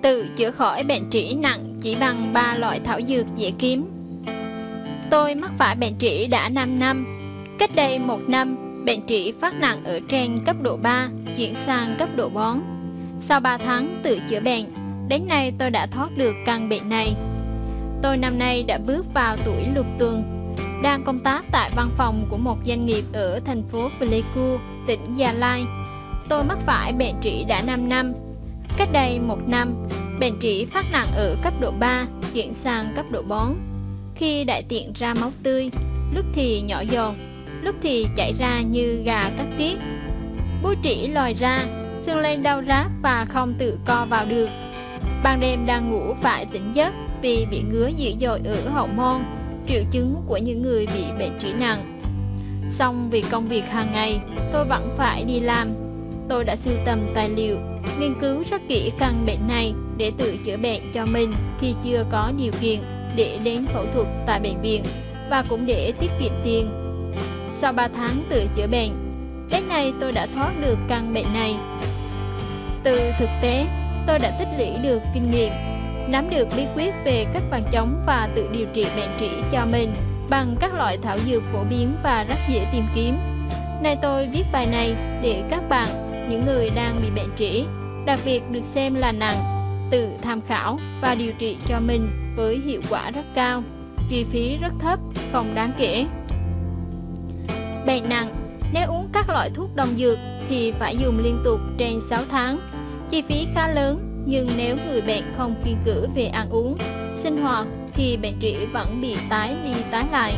Tự chữa khỏi bệnh trĩ nặng chỉ bằng 3 loại thảo dược dễ kiếm. Tôi mắc phải bệnh trĩ đã 5 năm. Cách đây 1 năm, bệnh trĩ phát nặng ở trên cấp độ 3, chuyển sang cấp độ 4. Sau 3 tháng tự chữa bệnh, đến nay tôi đã thoát được căn bệnh này. Tôi năm nay đã bước vào tuổi lục tuần, đang công tác tại văn phòng của một doanh nghiệp ở thành phố Pleiku, tỉnh Gia Lai. Tôi mắc phải bệnh trĩ đã 5 năm. Cách đây 1 năm, bệnh trĩ phát nặng ở cấp độ 3, chuyển sang cấp độ 4. Khi đại tiện ra máu tươi, lúc thì nhỏ giọt, lúc thì chảy ra như gà cắt tiết. Búi trĩ lòi ra, sưng lên đau rát và không tự co vào được. Ban đêm đang ngủ phải tỉnh giấc vì bị ngứa dữ dội ở hậu môn, triệu chứng của những người bị bệnh trĩ nặng. Song vì công việc hàng ngày, tôi vẫn phải đi làm. Tôi đã sưu tầm tài liệu, nghiên cứu rất kỹ căn bệnh này để tự chữa bệnh cho mình khi chưa có điều kiện để đến phẫu thuật tại bệnh viện, và cũng để tiết kiệm tiền. Sau 3 tháng tự chữa bệnh, đến nay tôi đã thoát được căn bệnh này. Từ thực tế, tôi đã tích lũy được kinh nghiệm, nắm được bí quyết về cách phòng chống và tự điều trị bệnh trĩ cho mình bằng các loại thảo dược phổ biến và rất dễ tìm kiếm. Nay tôi viết bài này để các bạn, những người đang bị bệnh trĩ, đặc biệt được xem là nặng, tự tham khảo và điều trị cho mình với hiệu quả rất cao, chi phí rất thấp, không đáng kể. Bệnh nặng, nếu uống các loại thuốc đông dược thì phải dùng liên tục trên 6 tháng, chi phí khá lớn, nhưng nếu người bệnh không kiêng cữ về ăn uống, sinh hoạt thì bệnh trĩ vẫn bị tái đi tái lại.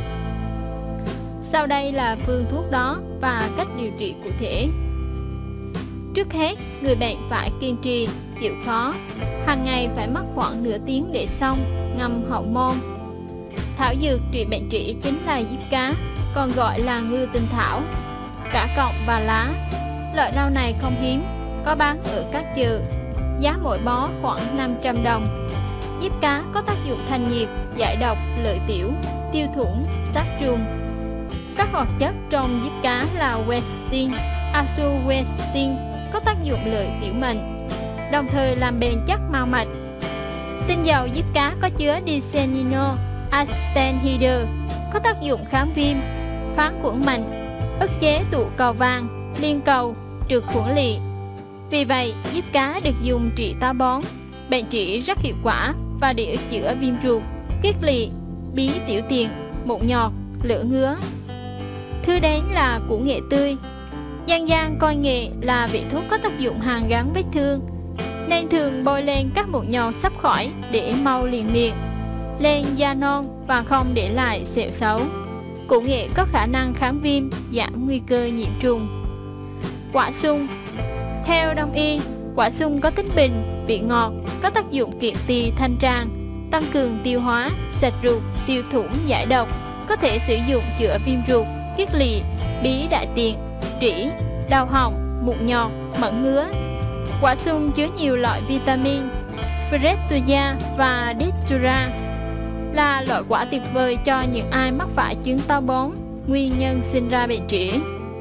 Sau đây là phương thuốc đó và cách điều trị cụ thể. Trước hết, người bệnh phải kiên trì, chịu khó. Hàng ngày phải mất khoảng nửa tiếng để xong, ngâm hậu môn. Thảo dược trị bệnh trĩ chính là diếp cá, còn gọi là ngư tinh thảo, cả cọng và lá. Loại rau này không hiếm, có bán ở các chợ. Giá mỗi bó khoảng 500 đồng. Diếp cá có tác dụng thanh nhiệt, giải độc, lợi tiểu, tiêu thủng, sát trùng. Các hoạt chất trong diếp cá là quercetin, azoxystrobin có tác dụng lợi tiểu mệnh, đồng thời làm bền chất mao mạch. Tinh dầu diếp cá có chứa disenino acetaldehyde, có tác dụng kháng viêm, kháng khuẩn mạnh, ức chế tụ cầu vàng, liên cầu, trừ khuẩn lỵ. Vì vậy, diếp cá được dùng trị táo bón, bệnh trĩ rất hiệu quả, và để chữa viêm ruột, kiết lỵ, bí tiểu tiện, mụn nhọt, lửa ngứa. Thứ đến là củ nghệ tươi. Dân gian coi nghệ là vị thuốc có tác dụng hàn gắn vết thương, nên thường bôi lên các mụn nhọt sắp khỏi để mau liền miệng, lên da non và không để lại sẹo xấu. Củ nghệ có khả năng kháng viêm, giảm nguy cơ nhiễm trùng. Quả sung. Theo Đông y, quả sung có tính bình, vị ngọt, có tác dụng kiện tỳ thanh tràng, tăng cường tiêu hóa, sạch ruột, tiêu thủng, giải độc, có thể sử dụng chữa viêm ruột, kiết lỵ, bí đại tiện, trĩ, đau họng, mụn nhọt, mẩn ngứa. Quả sung chứa nhiều loại vitamin, Fretuja và Datura, là loại quả tuyệt vời cho những ai mắc phải chứng táo bón, nguyên nhân sinh ra bệnh trĩ.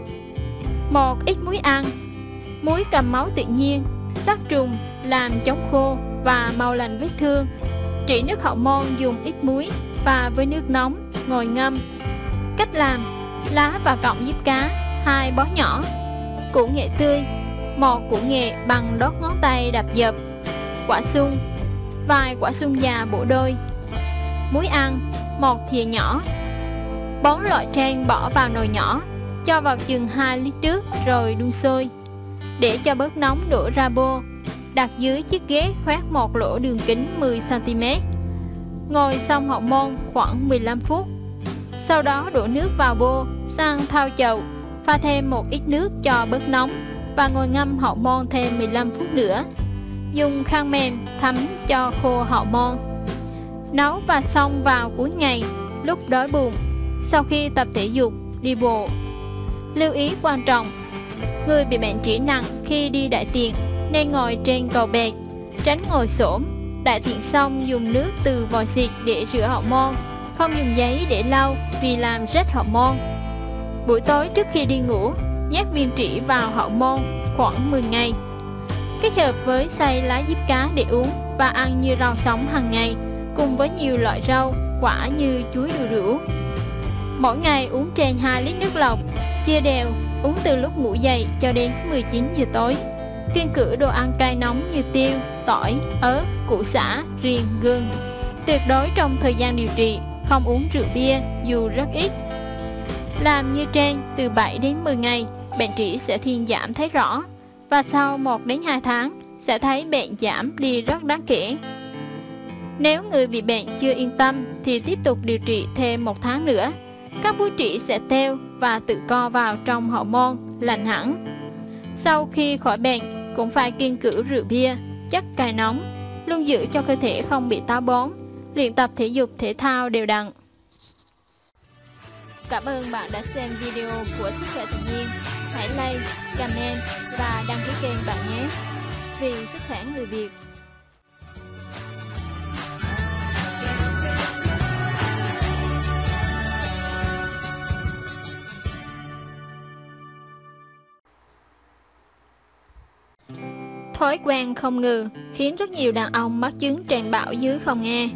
Một ít muối ăn. Muối cầm máu tự nhiên, sát trùng, làm chống khô và mau lành vết thương. Trị nước hậu môn dùng ít muối và với nước nóng, ngồi ngâm. Cách làm: lá và cọng diếp cá 2 bó nhỏ, củ nghệ tươi 1 củ nghệ bằng đốt ngón tay đập dập, quả sung vài quả sung già bổ đôi, muối ăn 1 thìa nhỏ. Bón loại trên bỏ vào nồi nhỏ, cho vào chừng 2 lít nước rồi đun sôi. Để cho bớt nóng đổ ra bô, đặt dưới chiếc ghế khoét một lỗ đường kính 10 cm. Ngồi xong hậu môn khoảng 15 phút. Sau đó đổ nước vào bô, sang thau chậu, pha thêm một ít nước cho bớt nóng và ngồi ngâm hậu môn thêm 15 phút nữa. Dùng khăn mềm thấm cho khô hậu môn. Nấu và xong vào cuối ngày, lúc đói bụng, sau khi tập thể dục, đi bộ. Lưu ý quan trọng: người bị bệnh trĩ nặng khi đi đại tiện nên ngồi trên cầu bệt, tránh ngồi xổm. Đại tiện xong dùng nước từ vòi xịt để rửa hậu môn, không dùng giấy để lau vì làm rách hậu môn. Buổi tối trước khi đi ngủ, nhét viên trĩ vào hậu môn khoảng 10 ngày. Kết hợp với xay lá diếp cá để uống và ăn như rau sống hàng ngày, cùng với nhiều loại rau, quả như chuối đu đủ. Mỗi ngày uống trên 2 lít nước lọc, chia đều, uống từ lúc ngủ dậy cho đến 19 giờ tối. Kiêng cữ đồ ăn cay nóng như tiêu, tỏi, ớt, củ sả, riềng, gừng. Tuyệt đối trong thời gian điều trị không uống rượu bia dù rất ít. Làm như trên từ 7 đến 10 ngày, bệnh trĩ sẽ thuyên giảm thấy rõ, và sau 1 đến 2 tháng sẽ thấy bệnh giảm đi rất đáng kể. Nếu người bị bệnh chưa yên tâm thì tiếp tục điều trị thêm 1 tháng nữa. Các búi trĩ sẽ teo và tự co vào trong hậu môn, lành hẳn. Sau khi khỏi bệnh cũng phải kiêng cữ rượu bia, chất cay nóng, luôn giữ cho cơ thể không bị táo bón, luyện tập thể dục thể thao đều đặn. Cảm ơn bạn đã xem video của Sức khỏe tự nhiên. Hãy like, comment và đăng ký kênh bạn nhé. Vì sức khỏe người Việt. Thói quen không ngừ khiến rất nhiều đàn ông mắc chứng tràn bão dưới không nghe.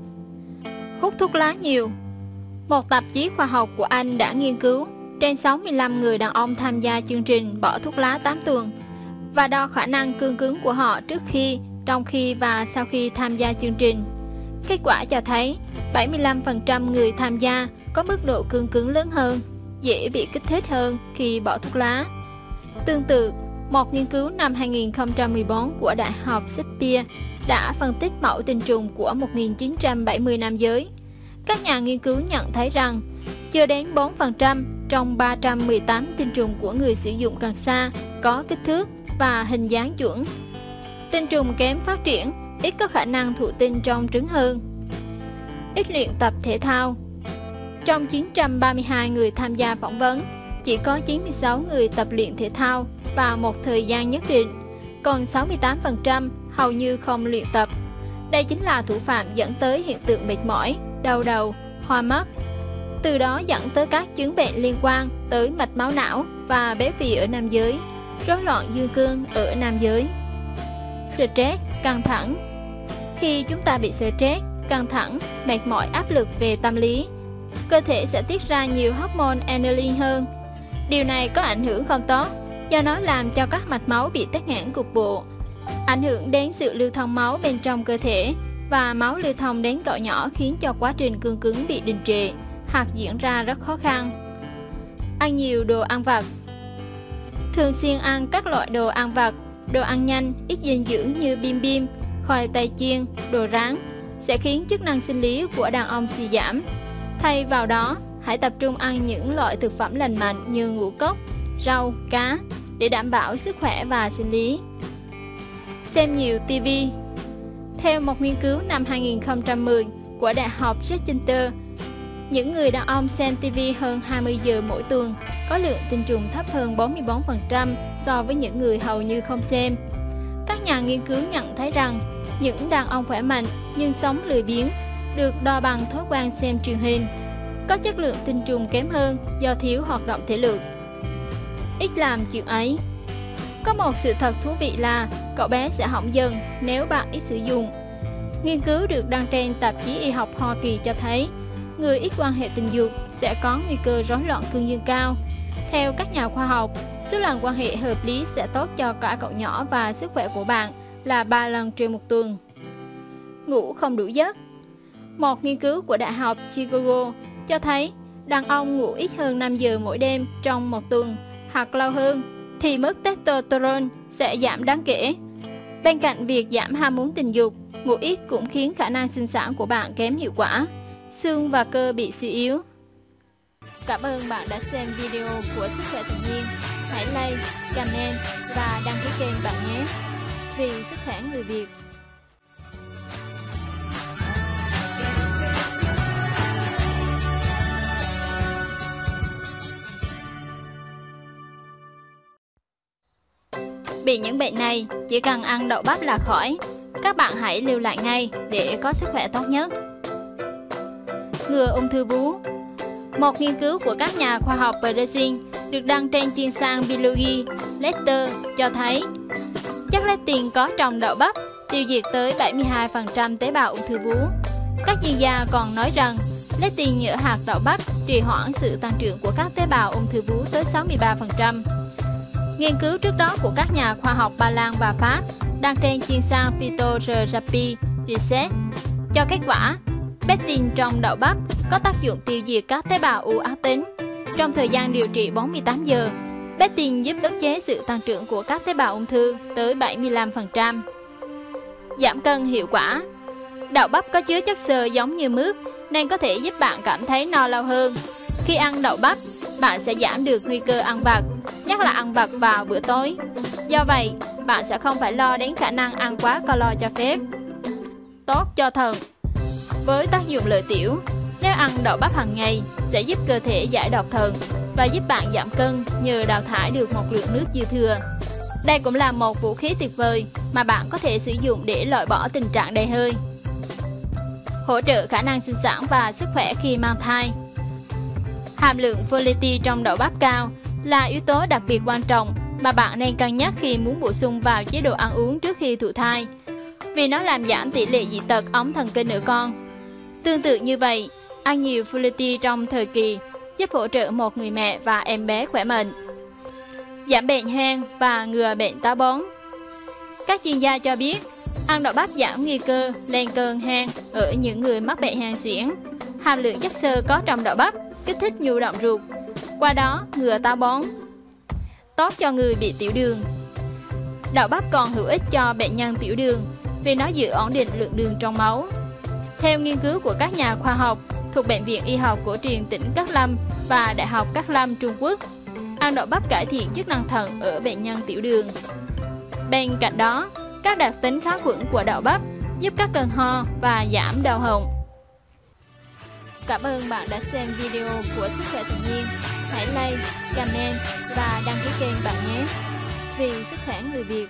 Hút thuốc lá nhiều. Một tạp chí khoa học của Anh đã nghiên cứu trên 65 người đàn ông tham gia chương trình bỏ thuốc lá 8 tuần và đo khả năng cương cứng của họ trước khi, trong khi và sau khi tham gia chương trình. Kết quả cho thấy 75% người tham gia có mức độ cương cứng lớn hơn, dễ bị kích thích hơn khi bỏ thuốc lá. Tương tự, một nghiên cứu năm 2014 của Đại học Shakespeare đã phân tích mẫu tinh trùng của 1970 nam giới. Các nhà nghiên cứu nhận thấy rằng chưa đến 4% trong 318 tinh trùng của người sử dụng cần sa có kích thước và hình dáng chuẩn. Tinh trùng kém phát triển, ít có khả năng thụ tinh trong trứng hơn. Ít luyện tập thể thao. Trong 932 người tham gia phỏng vấn, chỉ có 96 người tập luyện thể thao vào một thời gian nhất định, còn 68% hầu như không luyện tập. Đây chính là thủ phạm dẫn tới hiện tượng mệt mỏi, đau đầu, hoa mắt. Từ đó dẫn tới các chứng bệnh liên quan tới mạch máu não và béo phì ở nam giới, rối loạn dương cương ở nam giới. Stress, căng thẳng. Khi chúng ta bị stress, căng thẳng, mệt mỏi, áp lực về tâm lý, cơ thể sẽ tiết ra nhiều hormone adrenaline hơn. Điều này có ảnh hưởng không tốt do nó làm cho các mạch máu bị tắc nghẽn cục bộ, ảnh hưởng đến sự lưu thông máu bên trong cơ thể, và máu lưu thông đến cậu nhỏ khiến cho quá trình cương cứng bị đình trệ hoặc diễn ra rất khó khăn. Ăn nhiều đồ ăn vặt. Thường xuyên ăn các loại đồ ăn vặt, đồ ăn nhanh, ít dinh dưỡng như bim bim, khoai tây chiên, đồ rán sẽ khiến chức năng sinh lý của đàn ông suy giảm. Thay vào đó, hãy tập trung ăn những loại thực phẩm lành mạnh như ngũ cốc, rau, cá để đảm bảo sức khỏe và sinh lý. Xem nhiều TV. Theo một nghiên cứu năm 2010 của Đại học Rochester, những người đàn ông xem TV hơn 20 giờ mỗi tuần có lượng tinh trùng thấp hơn 44% so với những người hầu như không xem. Các nhà nghiên cứu nhận thấy rằng những đàn ông khỏe mạnh nhưng sống lười biếng được đo bằng thói quen xem truyền hình có chất lượng tinh trùng kém hơn do thiếu hoạt động thể lực. Ít làm chuyện ấy. Có một sự thật thú vị là cậu bé sẽ hỏng dần nếu bạn ít sử dụng. Nghiên cứu được đăng trên tạp chí y học Hoa Kỳ cho thấy người ít quan hệ tình dục sẽ có nguy cơ rối loạn cương dương cao. Theo các nhà khoa học, số lần quan hệ hợp lý sẽ tốt cho cả cậu nhỏ và sức khỏe của bạn là 3 lần trên một tuần. Ngủ không đủ giấc. Một nghiên cứu của Đại học Chicago cho thấy đàn ông ngủ ít hơn 5 giờ mỗi đêm trong một tuần hoặc lâu hơn thì mức testosterone sẽ giảm đáng kể. Bên cạnh việc giảm ham muốn tình dục, ngủ ít cũng khiến khả năng sinh sản của bạn kém hiệu quả, xương và cơ bị suy yếu. Cảm ơn bạn đã xem video của Sức khỏe tự nhiên. Hãy like, comment và đăng ký kênh bạn nhé. Vì sức khỏe người Việt. Bị những bệnh này, chỉ cần ăn đậu bắp là khỏi. Các bạn hãy lưu lại ngay để có sức khỏe tốt nhất. Ngừa ung thư vú. Một nghiên cứu của các nhà khoa học Brazil được đăng trên chuyên san Biology Letter cho thấy chất lectin có trong đậu bắp tiêu diệt tới 72% tế bào ung thư vú. Các chuyên gia còn nói rằng lectin ở hạt đậu bắp trì hoãn sự tăng trưởng của các tế bào ung thư vú tới 63%. Nghiên cứu trước đó của các nhà khoa học Ba Lan và Pháp đăng trên chuyên san Phytotherapy Research cho kết quả pectin trong đậu bắp có tác dụng tiêu diệt các tế bào u ác tính. Trong thời gian điều trị 48 giờ, pectin giúp ức chế sự tăng trưởng của các tế bào ung thư tới 75%. Giảm cân hiệu quả. Đậu bắp có chứa chất xơ giống như mướp nên có thể giúp bạn cảm thấy no lâu hơn. Khi ăn đậu bắp, bạn sẽ giảm được nguy cơ ăn vặt, nhất là ăn vặt vào bữa tối. Do vậy, bạn sẽ không phải lo đến khả năng ăn quá calo cho phép. Tốt cho thận. Với tác dụng lợi tiểu, nếu ăn đậu bắp hàng ngày sẽ giúp cơ thể giải độc thận và giúp bạn giảm cân nhờ đào thải được một lượng nước dư thừa. Đây cũng là một vũ khí tuyệt vời mà bạn có thể sử dụng để loại bỏ tình trạng đầy hơi. Hỗ trợ khả năng sinh sản và sức khỏe khi mang thai. Hàm lượng folate trong đậu bắp cao là yếu tố đặc biệt quan trọng mà bạn nên cân nhắc khi muốn bổ sung vào chế độ ăn uống trước khi thụ thai, vì nó làm giảm tỷ lệ dị tật ống thần kinh ở con. Tương tự như vậy, ăn nhiều folate trong thời kỳ giúp hỗ trợ một người mẹ và em bé khỏe mạnh. Giảm bệnh hen và ngừa bệnh táo bón. Các chuyên gia cho biết, ăn đậu bắp giảm nguy cơ lên cơn hen ở những người mắc bệnh hen suyễn. Hàm lượng chất xơ có trong đậu bắp kích thích nhu động ruột, qua đó ngừa táo bón. Tốt cho người bị tiểu đường. Đậu bắp còn hữu ích cho bệnh nhân tiểu đường vì nó giữ ổn định lượng đường trong máu. Theo nghiên cứu của các nhà khoa học thuộc Bệnh viện Y học cổ truyền tỉnh Cát Lâm và Đại học Cát Lâm Trung Quốc, ăn đậu bắp cải thiện chức năng thận ở bệnh nhân tiểu đường. Bên cạnh đó, các đặc tính kháng khuẩn của đậu bắp giúp các cơn ho và giảm đau họng. Cảm ơn bạn đã xem video của Sức khỏe tự nhiên. Hãy like, comment và đăng ký kênh bạn nhé. Vì sức khỏe người Việt.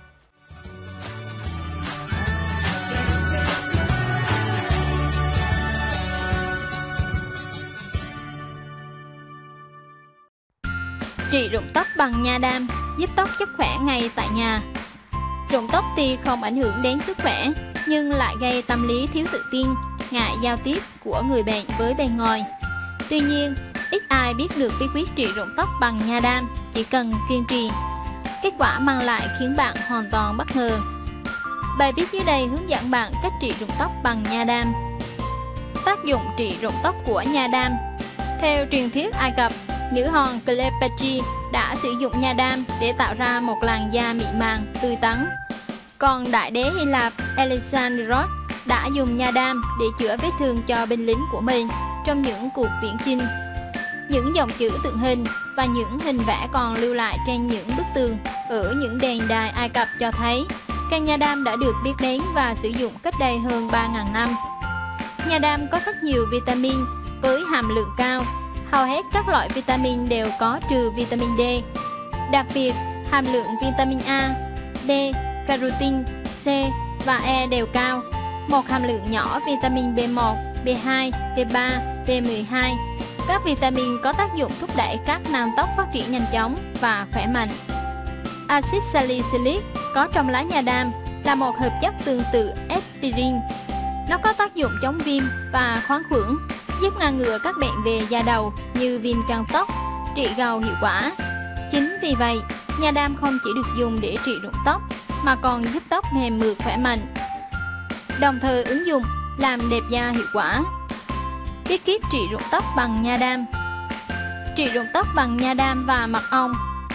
Trị rụng tóc bằng nha đam, giúp tóc chất khỏe ngay tại nhà. Rụng tóc tuy không ảnh hưởng đến sức khỏe, nhưng lại gây tâm lý thiếu tự tin, ngại giao tiếp của người bệnh với bên ngoài. Tuy nhiên, ít ai biết được bí quyết trị rụng tóc bằng nha đam, chỉ cần kiên trì. Kết quả mang lại khiến bạn hoàn toàn bất ngờ. Bài viết dưới đây hướng dẫn bạn cách trị rụng tóc bằng nha đam. Tác dụng trị rụng tóc của nha đam. Theo truyền thuyết Ai Cập, nữ hoàng Cleopatra đã sử dụng nha đam để tạo ra một làn da mịn màng, tươi tắn. Còn đại đế Hy Lạp Alexandros đã dùng nha đam để chữa vết thương cho binh lính của mình trong những cuộc viễn chinh. Những dòng chữ tượng hình và những hình vẽ còn lưu lại trên những bức tường ở những đền đài Ai Cập cho thấy cây nha đam đã được biết đến và sử dụng cách đây hơn 3.000 năm. Nha đam có rất nhiều vitamin với hàm lượng cao. Hầu hết các loại vitamin đều có trừ vitamin D. Đặc biệt, hàm lượng vitamin A, D, carotene, C và E đều cao. Một hàm lượng nhỏ vitamin B1, B2, B3, B12. Các vitamin có tác dụng thúc đẩy các nang tóc phát triển nhanh chóng và khỏe mạnh. Axit salicylic có trong lá nha đam là một hợp chất tương tự aspirin. Nó có tác dụng chống viêm và khoáng khuẩn, giúp ngăn ngừa các bệnh về da đầu như viêm chân tóc, trị gầu hiệu quả. Chính vì vậy, nha đam không chỉ được dùng để trị rụng tóc mà còn giúp tóc mềm mượt khỏe mạnh. Đồng thời ứng dụng làm đẹp da hiệu quả. Bí kíp trị rụng tóc bằng nha đam. Trị rụng tóc bằng nha đam và mật ong.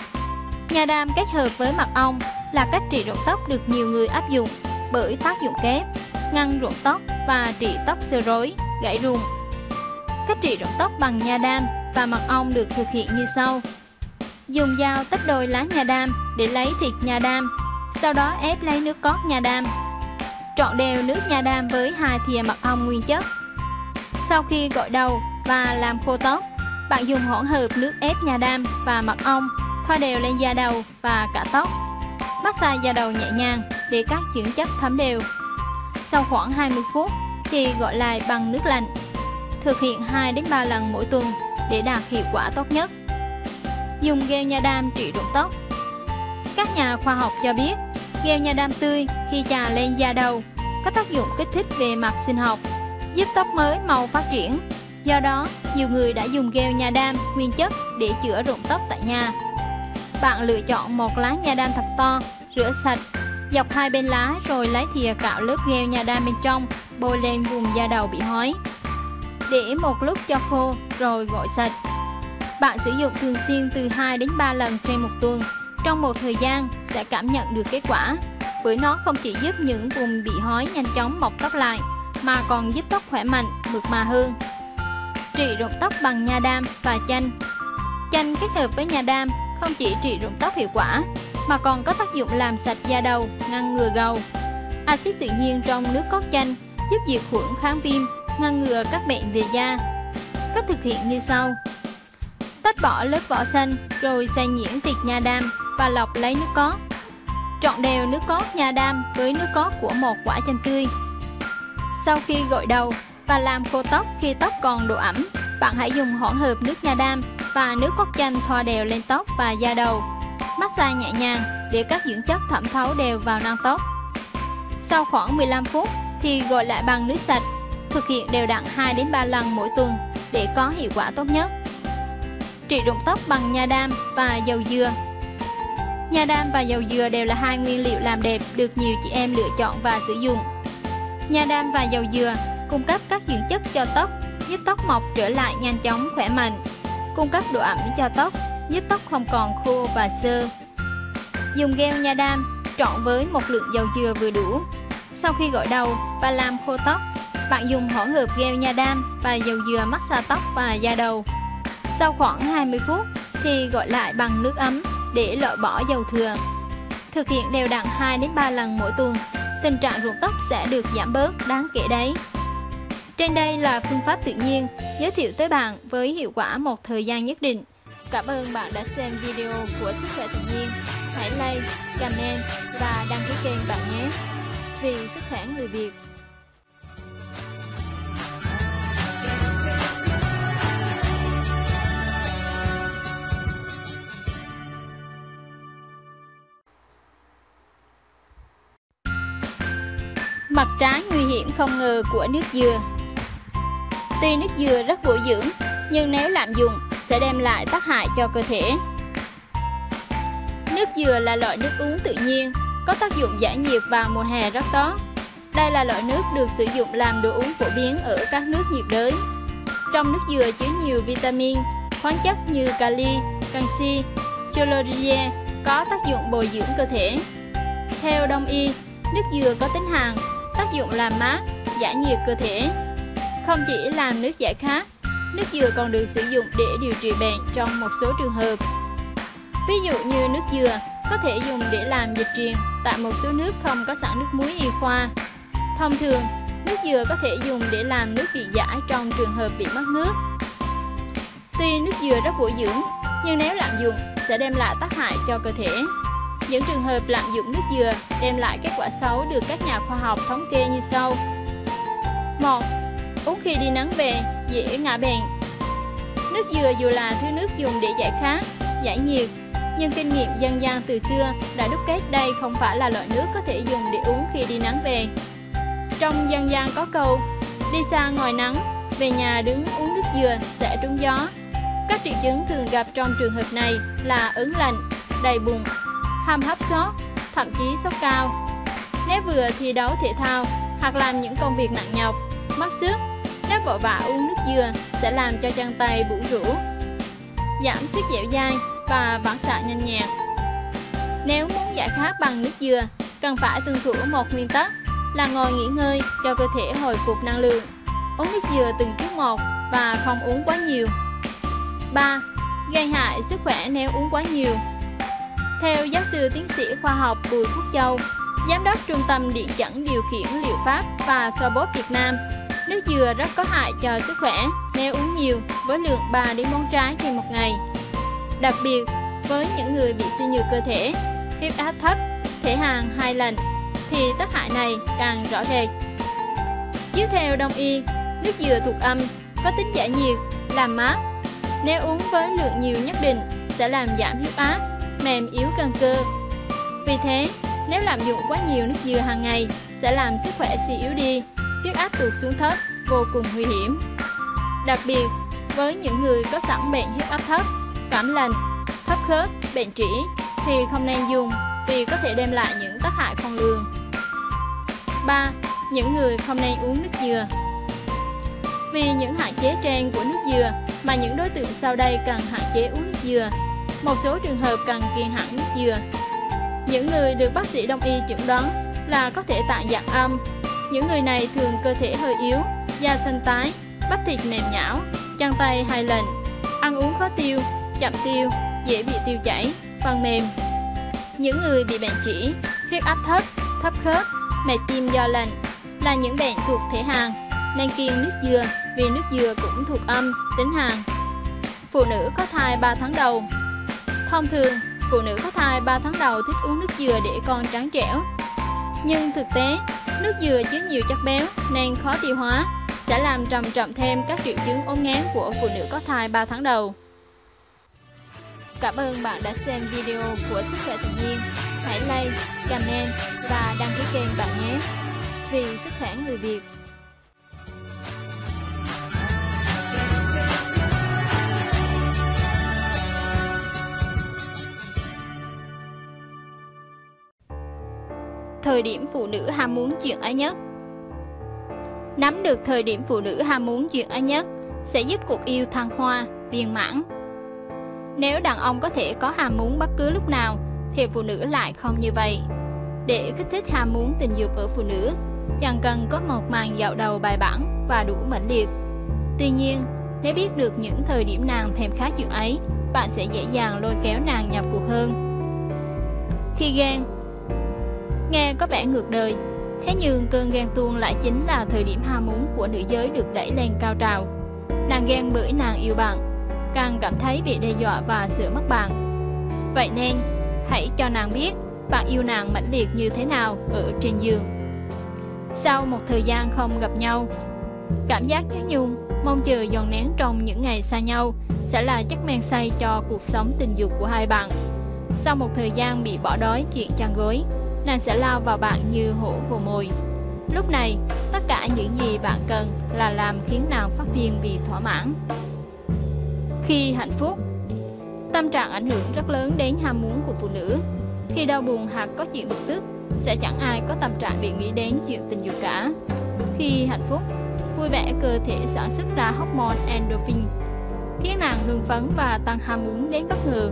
Nha đam kết hợp với mật ong là cách trị rụng tóc được nhiều người áp dụng bởi tác dụng kép, ngăn rụng tóc và trị tóc xơ rối, gãy rụng. Cách trị rụng tóc bằng nha đam và mật ong được thực hiện như sau. Dùng dao tách đôi lá nha đam để lấy thịt nha đam, sau đó ép lấy nước cốt nha đam. Trộn đều nước nha đam với 2 thìa mật ong nguyên chất. Sau khi gội đầu và làm khô tóc, bạn dùng hỗn hợp nước ép nha đam và mật ong thoa đều lên da đầu và cả tóc. Massage da đầu nhẹ nhàng để các dưỡng chất thấm đều. Sau khoảng 20 phút thì gội lại bằng nước lạnh. Thực hiện 2 đến 3 lần mỗi tuần để đạt hiệu quả tốt nhất. Dùng gel nha đam trị rụng tóc. Các nhà khoa học cho biết Gel nha đam tươi khi chà lên da đầu có tác dụng kích thích về mặt sinh học, giúp tóc mới mau phát triển. Do đó, nhiều người đã dùng gel nha đam nguyên chất để chữa rụng tóc tại nhà. Bạn lựa chọn một lá nha đam thật to, rửa sạch, dọc hai bên lá rồi lấy thìa cạo lớp gel nha đam bên trong, bôi lên vùng da đầu bị hói. Để một lúc cho khô rồi gội sạch. Bạn sử dụng thường xuyên từ 2 đến 3 lần trên một tuần. Trong một thời gian sẽ cảm nhận được kết quả, bởi nó không chỉ giúp những vùng bị hói nhanh chóng mọc tóc lại, mà còn giúp tóc khỏe mạnh, mượt mà hơn. Trị rụng tóc bằng nha đam và chanh. Chanh kết hợp với nha đam không chỉ trị rụng tóc hiệu quả, mà còn có tác dụng làm sạch da đầu, ngăn ngừa gầu. Axit tự nhiên trong nước cốt chanh giúp diệt khuẩn, kháng viêm, ngăn ngừa các bệnh về da. Cách thực hiện như sau. Tách bỏ lớp vỏ xanh rồi xay nhuyễn thịt nha đam và lọc lấy nước cốt. Trộn đều nước cốt nha đam với nước cốt của một quả chanh tươi. Sau khi gội đầu và làm khô tóc khi tóc còn độ ẩm, bạn hãy dùng hỗn hợp nước nha đam và nước cốt chanh thoa đều lên tóc và da đầu. Massage nhẹ nhàng để các dưỡng chất thẩm thấu đều vào nang tóc. Sau khoảng 15 phút thì gội lại bằng nước sạch. Thực hiện đều đặn 2 đến 3 lần mỗi tuần để có hiệu quả tốt nhất. Trị rụng tóc bằng nha đam và dầu dừa. Nha đam và dầu dừa đều là hai nguyên liệu làm đẹp được nhiều chị em lựa chọn và sử dụng. Nha đam và dầu dừa cung cấp các dưỡng chất cho tóc, giúp tóc mọc trở lại nhanh chóng, khỏe mạnh. Cung cấp độ ẩm cho tóc, giúp tóc không còn khô và xơ. Dùng gel nha đam trộn với một lượng dầu dừa vừa đủ. Sau khi gội đầu và làm khô tóc, bạn dùng hỗn hợp gel nha đam và dầu dừa massage tóc và da đầu. Sau khoảng 20 phút thì gội lại bằng nước ấm để loại bỏ dầu thừa. Thực hiện đều đặn 2 đến 3 lần mỗi tuần, tình trạng rụng tóc sẽ được giảm bớt đáng kể đấy. Trên đây là phương pháp tự nhiên giới thiệu tới bạn với hiệu quả một thời gian nhất định. Cảm ơn bạn đã xem video của Sức khỏe tự nhiên. Hãy like, comment và đăng ký kênh bạn nhé. Vì sức khỏe người Việt. Mặt trái nguy hiểm không ngờ của nước dừa. Tuy nước dừa rất bổ dưỡng, nhưng nếu lạm dụng sẽ đem lại tác hại cho cơ thể. Nước dừa là loại nước uống tự nhiên, có tác dụng giải nhiệt vào mùa hè rất tốt. Đây là loại nước được sử dụng làm đồ uống phổ biến ở các nước nhiệt đới. Trong nước dừa chứa nhiều vitamin, khoáng chất như kali, canxi, chloride có tác dụng bồi dưỡng cơ thể. Theo Đông y, nước dừa có tính hàn, tác dụng làm mát, giải nhiệt cơ thể. Không chỉ làm nước giải khát, nước dừa còn được sử dụng để điều trị bệnh trong một số trường hợp. Ví dụ như nước dừa có thể dùng để làm dịch truyền tại một số nước không có sẵn nước muối y khoa. Thông thường, nước dừa có thể dùng để làm nước điện giải trong trường hợp bị mất nước. Tuy nước dừa rất bổ dưỡng, nhưng nếu lạm dụng sẽ đem lại tác hại cho cơ thể. Những trường hợp lạm dụng nước dừa đem lại kết quả xấu được các nhà khoa học thống kê như sau. 1. Uống khi đi nắng về, dễ ngã bệnh. Nước dừa dù là thứ nước dùng để giải khát, giải nhiệt, nhưng kinh nghiệm dân gian từ xưa đã đúc kết đây không phải là loại nước có thể dùng để uống khi đi nắng về. Trong dân gian có câu, đi xa ngoài nắng, về nhà đứng uống nước dừa sẽ trúng gió. Các triệu chứng thường gặp trong trường hợp này là ớn lạnh, đầy bụng, ham hấp sốt, thậm chí sốt cao. Nếu vừa thi đấu thể thao hoặc làm những công việc nặng nhọc, mất sức, nếu vội vã uống nước dừa sẽ làm cho chân tay bủn rũ, giảm sức dẻo dai và phản xạ nhanh nhẹn. Nếu muốn giải khát bằng nước dừa, cần phải tuân thủ một nguyên tắc là ngồi nghỉ ngơi cho cơ thể hồi phục năng lượng. Uống nước dừa từng chút một và không uống quá nhiều. 3. Gây hại sức khỏe nếu uống quá nhiều. Theo giáo sư tiến sĩ khoa học Bùi Phúc Châu, Giám đốc Trung tâm Điện dẫn Điều khiển Liệu pháp và xoa bóp Việt Nam, nước dừa rất có hại cho sức khỏe nếu uống nhiều với lượng 3 đến 4 trái trên một ngày. Đặc biệt, với những người bị suy nhược cơ thể, huyết áp thấp, thể hàn hay lạnh, thì tác hại này càng rõ rệt. Chiếu theo Đông y, nước dừa thuộc âm có tính giải nhiệt, làm mát. Nếu uống với lượng nhiều nhất định sẽ làm giảm huyết áp, mềm yếu cân cơ. Vì thế, Nếu lạm dụng quá nhiều nước dừa hàng ngày sẽ làm sức khỏe suy yếu đi, huyết áp tụt xuống thấp, vô cùng nguy hiểm. Đặc biệt, với những người có sẵn bệnh huyết áp thấp, cảm lạnh, thấp khớp, bệnh trĩ thì không nên dùng vì có thể đem lại những tác hại khôn lường. 3. Những người không nên uống nước dừa. Vì những hạn chế trên của nước dừa mà những đối tượng sau đây cần hạn chế uống nước dừa. Một số trường hợp cần kiêng hẳn nước dừa. Những người được bác sĩ đông y chẩn đoán là có thể tạng dạng âm. Những người này thường cơ thể hơi yếu, da xanh tái, bắp thịt mềm nhão, chân tay hay lạnh, ăn uống khó tiêu, chậm tiêu, dễ bị tiêu chảy, phần mềm. Những người bị bệnh trĩ, huyết áp thấp, thấp khớp, mệt tim do lạnh là những bệnh thuộc thể hàn, nên kiêng nước dừa vì nước dừa cũng thuộc âm, tính hàn. Phụ nữ có thai 3 tháng đầu. Thông thường, phụ nữ có thai 3 tháng đầu thích uống nước dừa để con trắng trẻo. Nhưng thực tế, nước dừa chứa nhiều chất béo nên khó tiêu hóa, sẽ làm trầm trọng thêm các triệu chứng ốm nghén của phụ nữ có thai 3 tháng đầu. Cảm ơn bạn đã xem video của Sức khỏe tự nhiên. Hãy like, comment và đăng ký kênh bạn nhé. Vì sức khỏe người Việt. Thời điểm phụ nữ ham muốn chuyện ấy nhất. Nắm được thời điểm phụ nữ ham muốn chuyện ấy nhất sẽ giúp cuộc yêu thăng hoa, viên mãn. Nếu đàn ông có thể có ham muốn bất cứ lúc nào thì phụ nữ lại không như vậy. Để kích thích ham muốn tình dục ở phụ nữ, chẳng cần có một màn dạo đầu bài bản và đủ mãnh liệt. Tuy nhiên, nếu biết được những thời điểm nàng thèm khát chuyện ấy, bạn sẽ dễ dàng lôi kéo nàng nhập cuộc hơn. Khi ghen. Nghe có vẻ ngược đời, thế nhưng cơn ghen tuông lại chính là thời điểm ham muốn của nữ giới được đẩy lên cao trào. Nàng ghen bởi nàng yêu bạn, càng cảm thấy bị đe dọa và sợ mất bạn. Vậy nên, hãy cho nàng biết bạn yêu nàng mãnh liệt như thế nào ở trên giường. Sau một thời gian không gặp nhau, cảm giác nhớ nhung, mong chờ dồn nén trong những ngày xa nhau sẽ là chất men say cho cuộc sống tình dục của hai bạn. Sau một thời gian bị bỏ đói chuyện chăn gối, nàng sẽ lao vào bạn như hổ vồ mồi. Lúc này, tất cả những gì bạn cần là làm khiến nàng phát điên vì thỏa mãn. Khi hạnh phúc. Tâm trạng ảnh hưởng rất lớn đến ham muốn của phụ nữ. Khi đau buồn hoặc có chuyện bực tức, sẽ chẳng ai có tâm trạng để nghĩ đến chuyện tình dục cả. Khi hạnh phúc, vui vẻ cơ thể sản xuất ra hormone endorphin, khiến nàng hưng phấn và tăng ham muốn đến bất ngờ.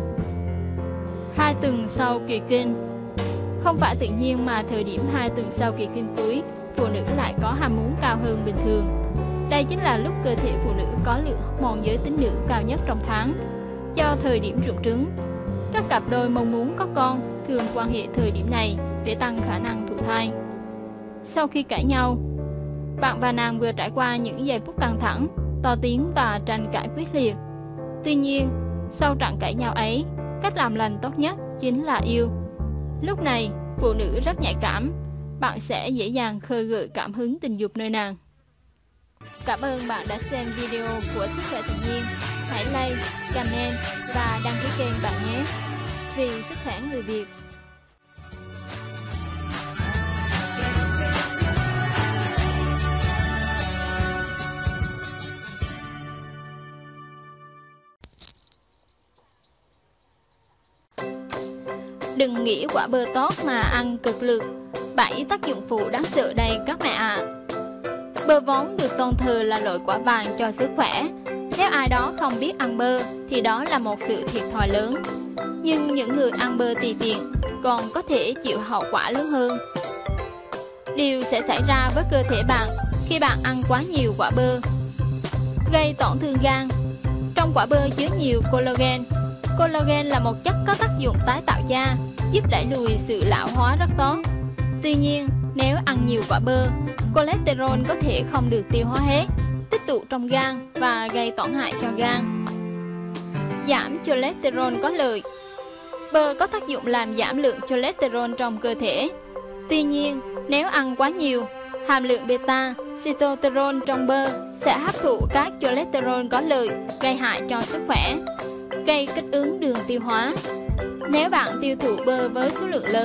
2 tuần sau kỳ kinh. Không phải tự nhiên mà thời điểm 2 tuần sau kỳ kinh cuối, phụ nữ lại có ham muốn cao hơn bình thường. Đây chính là lúc cơ thể phụ nữ có lượng hormone giới tính nữ cao nhất trong tháng. Do thời điểm rụng trứng, các cặp đôi mong muốn có con thường quan hệ thời điểm này để tăng khả năng thụ thai. Sau khi cãi nhau, bạn và nàng vừa trải qua những giây phút căng thẳng, to tiếng và tranh cãi quyết liệt. Tuy nhiên, sau trận cãi nhau ấy, cách làm lành tốt nhất chính là yêu. Lúc này, phụ nữ rất nhạy cảm, bạn sẽ dễ dàng khơi gợi cảm hứng tình dục nơi nàng. Cảm ơn bạn đã xem video của Sức khỏe tự nhiên. Hãy like, comment và đăng ký kênh bạn nhé. Vì sức khỏe người Việt. Đừng nghĩ quả bơ tốt mà ăn cực lực. 7 tác dụng phụ đáng sợ đây các mẹ ạ. Bơ vốn được tôn thờ là loại quả vàng cho sức khỏe. Nếu ai đó không biết ăn bơ thì đó là một sự thiệt thòi lớn. Nhưng những người ăn bơ tùy tiện còn có thể chịu hậu quả lớn hơn. Điều sẽ xảy ra với cơ thể bạn khi bạn ăn quá nhiều quả bơ. Gây tổn thương gan. Trong quả bơ chứa nhiều collagen. Collagen là một chất có tác dụng tái tạo da, giúp đẩy lùi sự lão hóa rất tốt. Tuy nhiên, nếu ăn nhiều quả bơ, cholesterol có thể không được tiêu hóa hết, tích tụ trong gan và gây tổn hại cho gan. Giảm cholesterol có lợi. Bơ có tác dụng làm giảm lượng cholesterol trong cơ thể. Tuy nhiên, nếu ăn quá nhiều, hàm lượng beta, sitosterol trong bơ sẽ hấp thụ các cholesterol có lợi, gây hại cho sức khỏe, gây kích ứng đường tiêu hóa. Nếu bạn tiêu thụ bơ với số lượng lớn,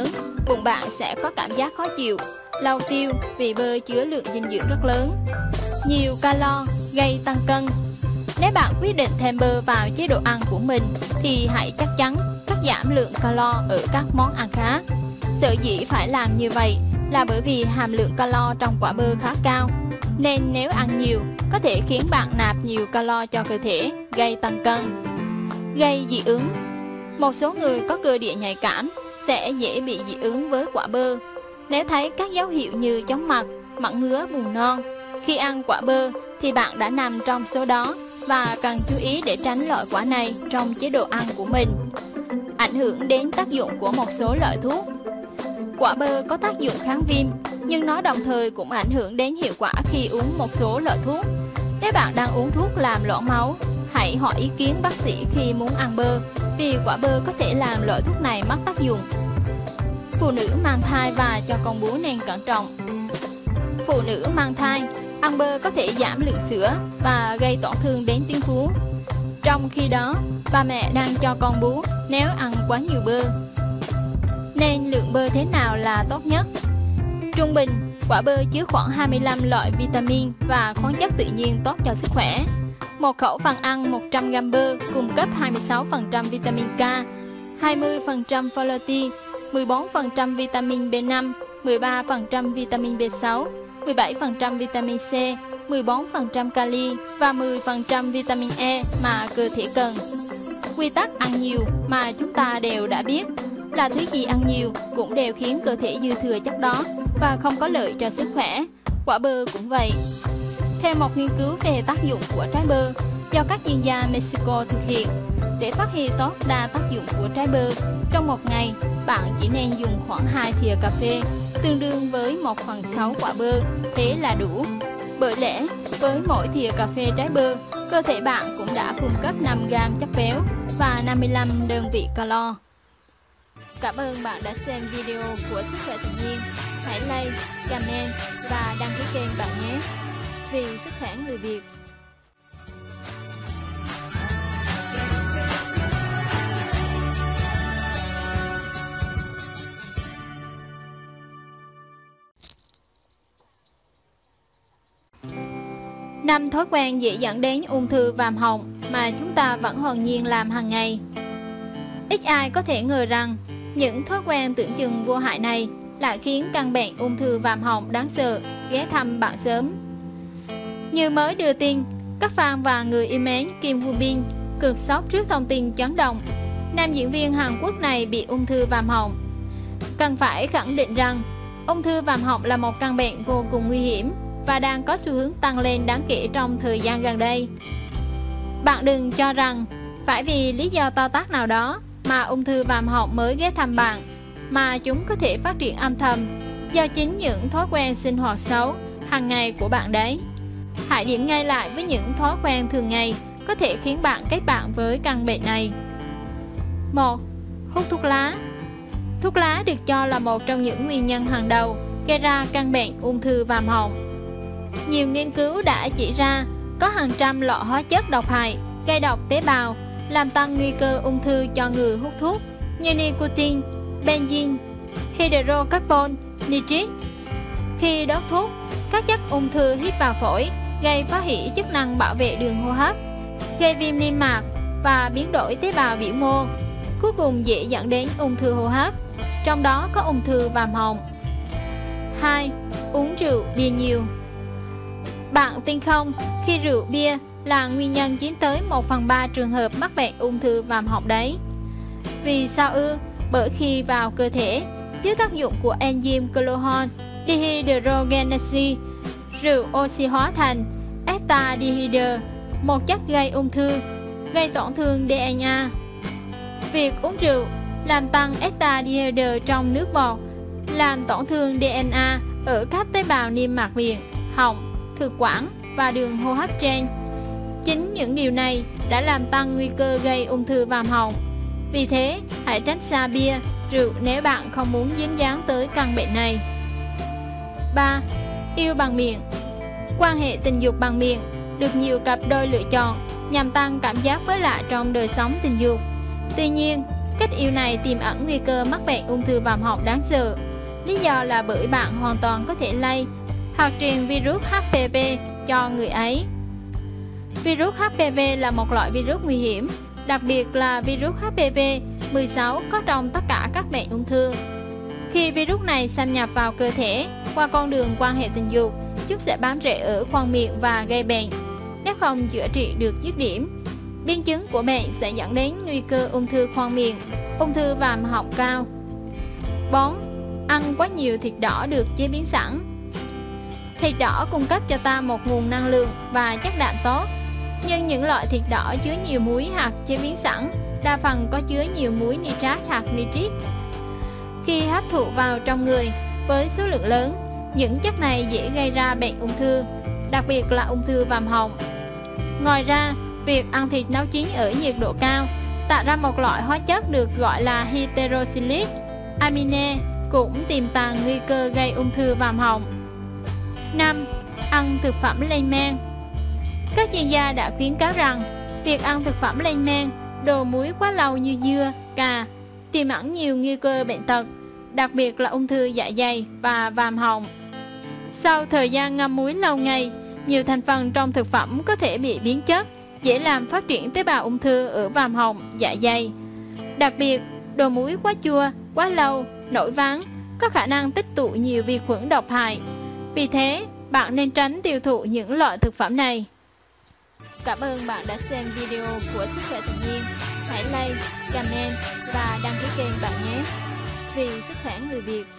bụng bạn sẽ có cảm giác khó chịu, lâu tiêu vì bơ chứa lượng dinh dưỡng rất lớn. Nhiều calo gây tăng cân. Nếu bạn quyết định thêm bơ vào chế độ ăn của mình thì hãy chắc chắn cắt giảm lượng calo ở các món ăn khác. Sở dĩ phải làm như vậy là bởi vì hàm lượng calo trong quả bơ khá cao, nên nếu ăn nhiều có thể khiến bạn nạp nhiều calo cho cơ thể, gây tăng cân. Gây dị ứng. Một số người có cơ địa nhạy cảm sẽ dễ bị dị ứng với quả bơ. Nếu thấy các dấu hiệu như chóng mặt, mặt ngứa, buồn nôn khi ăn quả bơ thì bạn đã nằm trong số đó và cần chú ý để tránh loại quả này trong chế độ ăn của mình. Ảnh hưởng đến tác dụng của một số loại thuốc. Quả bơ có tác dụng kháng viêm, nhưng nó đồng thời cũng ảnh hưởng đến hiệu quả khi uống một số loại thuốc. Nếu bạn đang uống thuốc làm loãng máu, hãy hỏi ý kiến bác sĩ khi muốn ăn bơ, vì quả bơ có thể làm loại thuốc này mất tác dụng. Phụ nữ mang thai và cho con bú nên cẩn trọng. Phụ nữ mang thai ăn bơ có thể giảm lượng sữa và gây tổn thương đến tuyến vú. Trong khi đó, bà mẹ đang cho con bú nếu ăn quá nhiều bơ. Nên lượng bơ thế nào là tốt nhất? Trung bình, quả bơ chứa khoảng 25 loại vitamin và khoáng chất tự nhiên tốt cho sức khỏe. Một khẩu phần ăn 100g bơ cung cấp 26% vitamin K, 20% folate, 14% vitamin B5, 13% vitamin B6, 17% vitamin C, 14% kali và 10% vitamin E mà cơ thể cần. Quy tắc ăn nhiều mà chúng ta đều đã biết là thứ gì ăn nhiều cũng đều khiến cơ thể dư thừa chất đó và không có lợi cho sức khỏe. Quả bơ cũng vậy. Theo một nghiên cứu về tác dụng của trái bơ do các chuyên gia Mexico thực hiện, để phát huy tốt đa tác dụng của trái bơ, trong một ngày bạn chỉ nên dùng khoảng 2 thìa cà phê, tương đương với 1/6 quả bơ, thế là đủ. Bởi lẽ, với mỗi thìa cà phê trái bơ, cơ thể bạn cũng đã cung cấp 5g chất béo và 55 đơn vị calo. Cảm ơn bạn đã xem video của Sức khỏe tự nhiên. Hãy like, comment và đăng ký kênh bạn nhé. Vì sức khỏe người Việt. Năm thói quen dễ dẫn đến ung thư vòm họng mà chúng ta vẫn hồn nhiên làm hàng ngày. Ít ai có thể ngờ rằng những thói quen tưởng chừng vô hại này lại khiến căn bệnh ung thư vòm họng đáng sợ ghé thăm bạn sớm. Như mới đưa tin, các fan và người yêu mến Kim Woo Bin cực sốc trước thông tin chấn động nam diễn viên Hàn Quốc này bị ung thư vòm họng. Cần phải khẳng định rằng ung thư vòm họng là một căn bệnh vô cùng nguy hiểm và đang có xu hướng tăng lên đáng kể trong thời gian gần đây. Bạn đừng cho rằng phải vì lý do to tát nào đó mà ung thư vòm họng mới ghé thăm bạn, mà chúng có thể phát triển âm thầm do chính những thói quen sinh hoạt xấu hàng ngày của bạn đấy. Hãy điểm ngay lại với những thói quen thường ngày có thể khiến bạn kết bạn với căn bệnh này. 1. Hút thuốc lá. Thuốc lá được cho là một trong những nguyên nhân hàng đầu gây ra căn bệnh ung thư vòm họng. Nhiều nghiên cứu đã chỉ ra có hàng trăm loại hóa chất độc hại gây độc tế bào, làm tăng nguy cơ ung thư cho người hút thuốc như nicotine, benzene, hydrocarbon, nitric. Khi đốt thuốc, các chất ung thư hít vào phổi, gây phá hủy chức năng bảo vệ đường hô hấp, gây viêm niêm mạc và biến đổi tế bào biểu mô, cuối cùng dễ dẫn đến ung thư hô hấp, trong đó có ung thư vòm họng. 2. Uống rượu bia nhiều. Bạn tin không, khi rượu bia là nguyên nhân chiếm tới 1/3 trường hợp mắc bệnh ung thư vòm họng đấy. Vì sao ư? Bởi khi vào cơ thể, dưới tác dụng của enzyme glucose dehydrogenase, rượu oxy hóa thành acetaldehyde, một chất gây ung thư, gây tổn thương DNA. Việc uống rượu làm tăng acetaldehyde trong nước bọt, làm tổn thương DNA ở các tế bào niêm mạc miệng, họng, thực quản và đường hô hấp trên. Chính những điều này đã làm tăng nguy cơ gây ung thư vòm họng. Vì thế, hãy tránh xa bia, rượu nếu bạn không muốn dính dáng tới căn bệnh này. 3. Yêu bằng miệng. Quan hệ tình dục bằng miệng được nhiều cặp đôi lựa chọn nhằm tăng cảm giác mới lạ trong đời sống tình dục. Tuy nhiên, Cách yêu này tiềm ẩn nguy cơ mắc bệnh ung thư vòm họng đáng sợ. Lý do là bởi bạn hoàn toàn có thể lây hoặc truyền virus HPV cho người ấy. Virus HPV là một loại virus nguy hiểm, đặc biệt là virus HPV-16 có trong tất cả các bệnh ung thư. Khi virus này xâm nhập vào cơ thể qua con đường quan hệ tình dục, chúng sẽ bám rễ ở khoang miệng và gây bệnh. Nếu không chữa trị được dứt điểm, biến chứng của bệnh sẽ dẫn đến nguy cơ ung thư khoang miệng, ung thư vòm họng cao. 4. Ăn quá nhiều thịt đỏ được chế biến sẵn. Thịt đỏ cung cấp cho ta một nguồn năng lượng và chất đạm tốt, nhưng những loại thịt đỏ chứa nhiều muối hoặc chế biến sẵn đa phần có chứa nhiều muối nitrat hoặc nitrit. Khi hấp thụ vào trong người với số lượng lớn, những chất này dễ gây ra bệnh ung thư, đặc biệt là ung thư vòm họng. Ngoài ra, việc ăn thịt nấu chín ở nhiệt độ cao tạo ra một loại hóa chất được gọi là heterocyclic amine cũng tiềm tàng nguy cơ gây ung thư vòm họng. 5. Ăn thực phẩm lên men. Các chuyên gia đã khuyến cáo rằng việc ăn thực phẩm lên men, đồ muối quá lâu như dưa, cà tiềm ẩn nhiều nguy cơ bệnh tật, đặc biệt là ung thư dạ dày và vòm họng. Sau thời gian ngâm muối lâu ngày, nhiều thành phần trong thực phẩm có thể bị biến chất, dễ làm phát triển tế bào ung thư ở vòm họng, dạ dày. Đặc biệt, đồ muối quá chua, quá lâu, nổi ván có khả năng tích tụ nhiều vi khuẩn độc hại. Vì thế, bạn nên tránh tiêu thụ những loại thực phẩm này. Cảm ơn bạn đã xem video của Sức khỏe tự nhiên. Hãy like, comment và đăng ký kênh bạn nhé. Vì sức khỏe người Việt.